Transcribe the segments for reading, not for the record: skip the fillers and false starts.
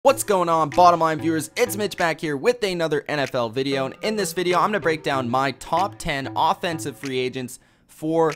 What's going on, bottom line viewers? It's Mitch back here with another NFL video, and in this video I'm going to break down my top 10 offensive free agents for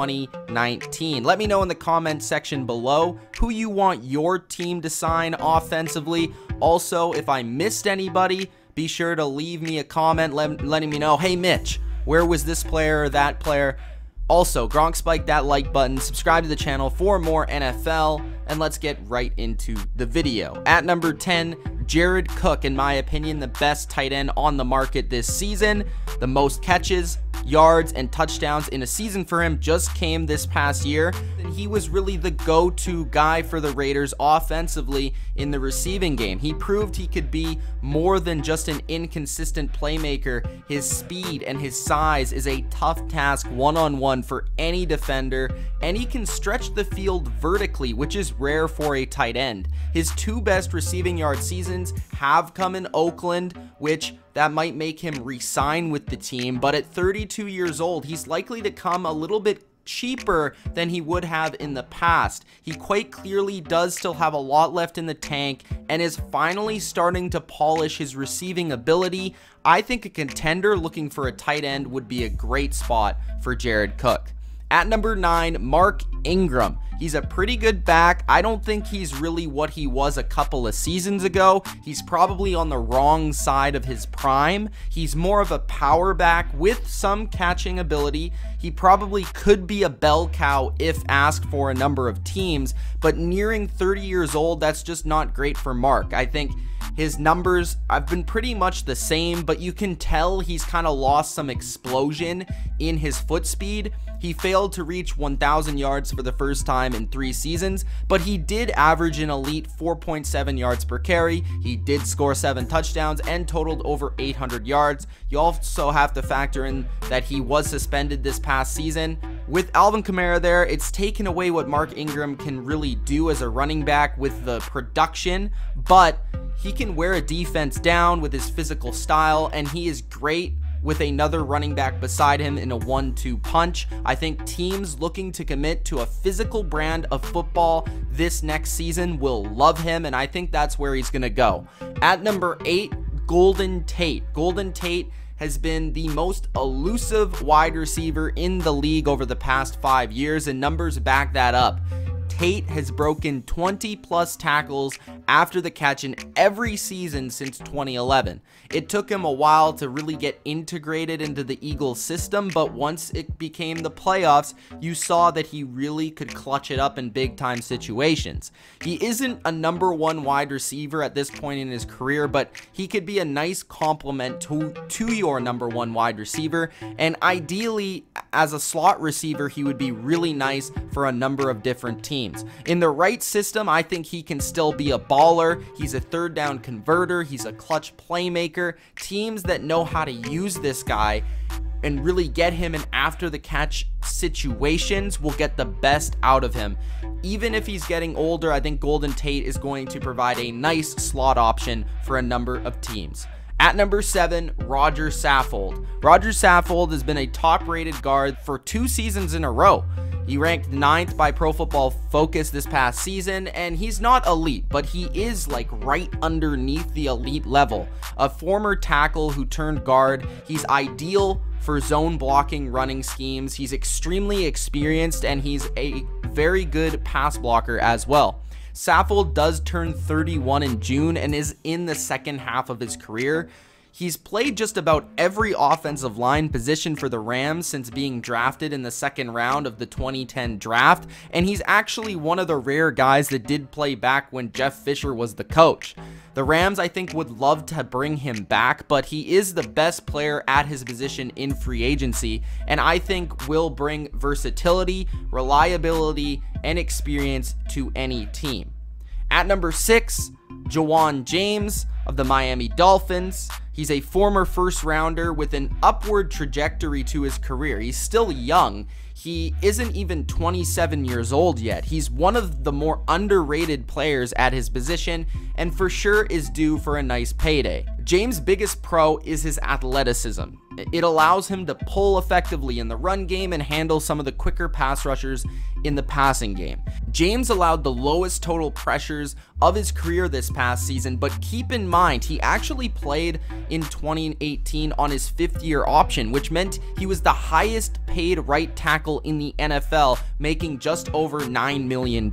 2019. Let me know in the comment section below who you want your team to sign offensively. Also, if I missed anybody, be sure to leave me a comment letting me know, hey Mitch, where was this player or that player? Also, Gronk spike that like button, subscribe to the channel for more NFL, and let's get right into the video. At number 10, Jared Cook, in my opinion, the best tight end on the market this season. The most catches, yards, and touchdowns in a season for him just came this past year. And he was really the go-to guy for the Raiders offensively in the receiving game. He proved he could be more than just an inconsistent playmaker. His speed and his size is a tough task one-on-one for any defender, and he can stretch the field vertically, which is rare for a tight end. His two best receiving yard seasons have come in Oakland, which that might make him re-sign with the team, but at 32 years old, he's likely to come a little bit cheaper than he would have in the past. He quite clearly does still have a lot left in the tank and is finally starting to polish his receiving ability. I think a contender looking for a tight end would be a great spot for Jared Cook. At number 9, Mark Ingram. He's a pretty good back. I don't think he's really what he was a couple of seasons ago. He's probably on the wrong side of his prime. He's more of a power back with some catching ability. He probably could be a bell cow if asked for a number of teams, but nearing 30 years old, that's just not great for Mark. I think his numbers have been pretty much the same, but you can tell he's kind of lost some explosion in his foot speed. He failed to reach 1,000 yards for the first time in 3 seasons, but he did average an elite 4.7 yards per carry. He did score 7 touchdowns and totaled over 800 yards. You also have to factor in that he was suspended this past season. With Alvin Kamara there, it's taken away what Mark Ingram can really do as a running back with the production, but he can wear a defense down with his physical style, and he is great with another running back beside him in a 1-2 punch. I think teams looking to commit to a physical brand of football this next season will love him, and I think that's where he's going to go. At number 8, Golden Tate. Golden Tate has been the most elusive wide receiver in the league over the past 5 years, and numbers back that up. Tate has broken 20+ tackles after the catch in every season since 2011. It took him a while to really get integrated into the Eagles system, but once it became the playoffs, you saw that he really could clutch it up in big time situations. He isn't a number 1 wide receiver at this point in his career, but he could be a nice complement to your number 1 wide receiver, and ideally as a slot receiver, he would be really nice for a number of different teams. In the right system, I think he can still be a baller. He's a third down converter. He's a clutch playmaker. Teams that know how to use this guy and really get him in after the catch situations will get the best out of him. Even if he's getting older, I think Golden Tate is going to provide a nice slot option for a number of teams. At number 7, Rodger Saffold. Rodger Saffold has been a top-rated guard for 2 seasons in a row. He ranked 9th by Pro Football Focus this past season, and he's not elite, but he is like right underneath the elite level. A former tackle who turned guard, he's ideal for zone blocking running schemes. He's extremely experienced, and he's a very good pass blocker as well. Saffold does turn 31 in June and is in the second half of his career. He's played just about every offensive line position for the Rams since being drafted in the 2nd round of the 2010 draft, and he's actually one of the rare guys that did play back when Jeff Fisher was the coach. The Rams, I think, would love to bring him back, but he is the best player at his position in free agency, and I think will bring versatility, reliability, and experience to any team. At number 6, Jawan James of the Miami Dolphins. He's a former 1st rounder with an upward trajectory to his career. He's still young. He isn't even 27 years old yet. He's one of the more underrated players at his position and for sure is due for a nice payday. James' biggest pro is his athleticism. It allows him to pull effectively in the run game and handle some of the quicker pass rushers in the passing game. James allowed the lowest total pressures of his career this past season, but keep in mind, he actually played in 2018 on his 5th-year option, which meant he was the highest paid right tackle in the NFL, making just over $9 million.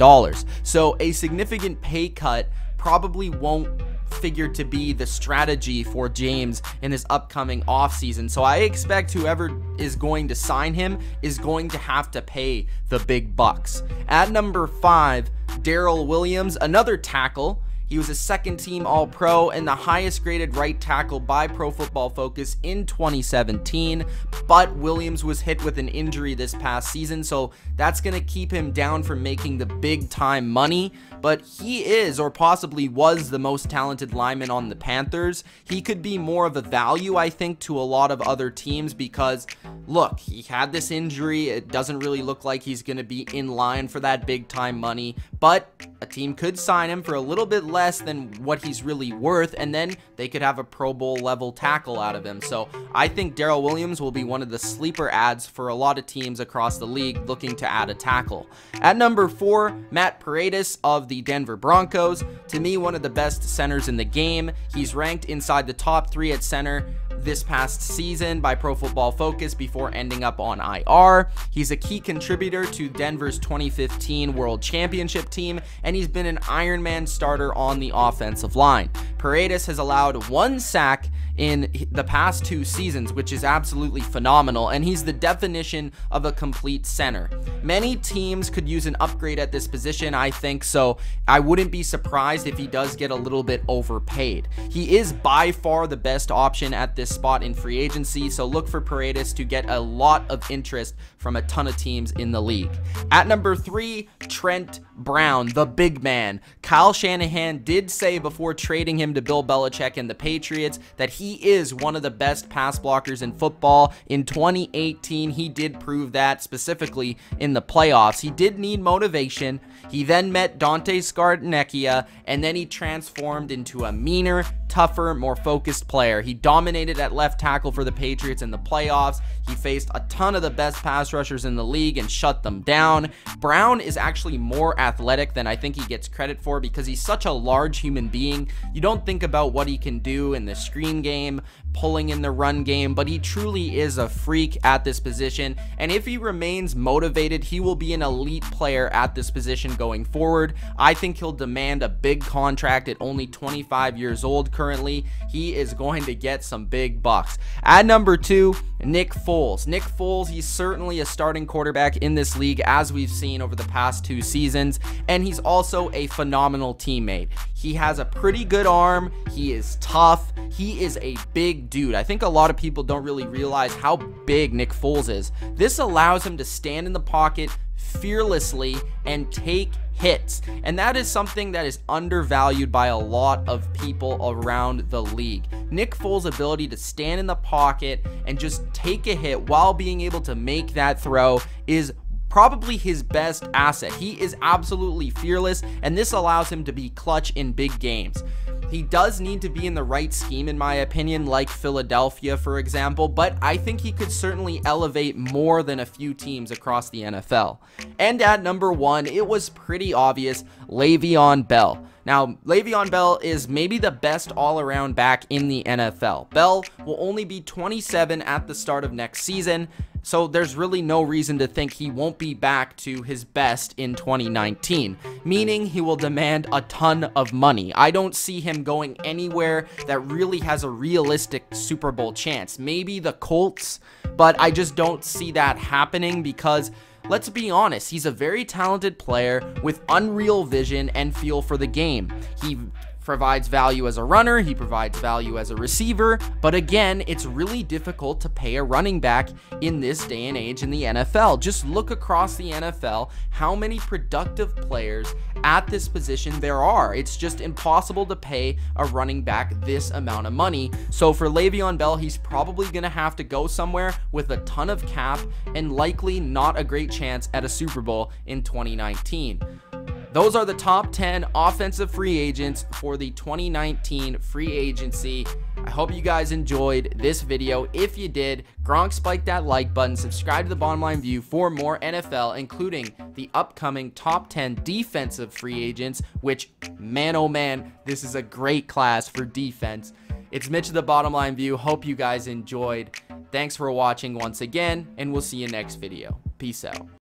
So a significant pay cut probably won't figure to be the strategy for James in his upcoming offseason. So I expect whoever is going to sign him is going to have to pay the big bucks. At number 5, Daryl Williams, another tackle. He was a second-team All-Pro and the highest-graded right tackle by Pro Football Focus in 2017, but Williams was hit with an injury this past season, so that's going to keep him down from making the big-time money, but he is, or possibly was, the most talented lineman on the Panthers. He could be more of a value, I think, to a lot of other teams because, look, he had this injury. It doesn't really look like he's going to be in line for that big-time money, but a team could sign him for a little bit less than what he's really worth, and then they could have a Pro Bowl level tackle out of him. So I think Daryl Williams will be one of the sleeper ads for a lot of teams across the league looking to add a tackle. At number 4, Matt Paradis of the Denver Broncos. To me, one of the best centers in the game. He's ranked inside the top 3 at center this past season by Pro Football Focus before ending up on IR. He's a key contributor to Denver's 2015 World Championship team, and he's been an Iron Man starter on the offensive line. Paradis has allowed 1 sack in the past 2 seasons, which is absolutely phenomenal, and he's the definition of a complete center. Many teams could use an upgrade at this position, I think, so I wouldn't be surprised if he does get a little bit overpaid. He is by far the best option at this spot in free agency, so look for Paradis to get a lot of interest from a ton of teams in the league. At number 3, Trent Brown, the big man. Kyle Shanahan did say before trading him to Bill Belichick and the Patriots that he is one of the best pass blockers in football. In 2018, he did prove that, specifically in the playoffs. He did need motivation. He then met Dante Scarnecchia, and then he transformed into a meaner, tougher, more focused player. He dominated at left tackle for the Patriots in the playoffs. He faced a ton of the best pass rushers in the league and shut them down. Brown is actually more athletic than I think he gets credit for because he's such a large human being. You don't think about what he can do in the screen game, pulling in the run game, but he truly is a freak at this position, and if he remains motivated, he will be an elite player at this position going forward. I think he'll demand a big contract at only 25 years old currently. He is going to get some big bucks. At number 2, Nick Foles. Nick Foles, he's certainly a starting quarterback in this league, as we've seen over the past 2 seasons, and he's also a phenomenal teammate. He has a pretty good arm. He is tough. He is a big dude. I think a lot of people don't really realize how big Nick Foles is. This allows him to stand in the pocket fearlessly and take hits, and that is something that is undervalued by a lot of people around the league. Nick Foles' ability to stand in the pocket and just take a hit while being able to make that throw is probably his best asset. He is absolutely fearless, and this allows him to be clutch in big games. He does need to be in the right scheme, in my opinion, like Philadelphia, for example, but I think he could certainly elevate more than a few teams across the NFL. And at number 1, it was pretty obvious, Le'Veon Bell. Now, Le'Veon Bell is maybe the best all-around back in the NFL. Bell will only be 27 at the start of next season, so there's really no reason to think he won't be back to his best in 2019, meaning he will demand a ton of money. I don't see him going anywhere that really has a realistic Super Bowl chance. Maybe the Colts, but I just don't see that happening because, let's be honest, he's a very talented player with unreal vision and feel for the game. He provides value as a runner, he provides value as a receiver, but again, it's really difficult to pay a running back in this day and age in the NFL. Just look across the NFL how many productive players at this position there are. It's just impossible to pay a running back this amount of money. So for Le'Veon Bell, he's probably going to have to go somewhere with a ton of cap and likely not a great chance at a Super Bowl in 2019. Those are the top 10 offensive free agents for the 2019 free agency. I hope you guys enjoyed this video. If you did, Gronk, spike that like button, subscribe to the Bottom Line View for more NFL, including the upcoming top 10 defensive free agents, which, man oh man, this is a great class for defense. It's Mitch of the Bottom Line View. Hope you guys enjoyed. Thanks for watching once again, and we'll see you next video. Peace out.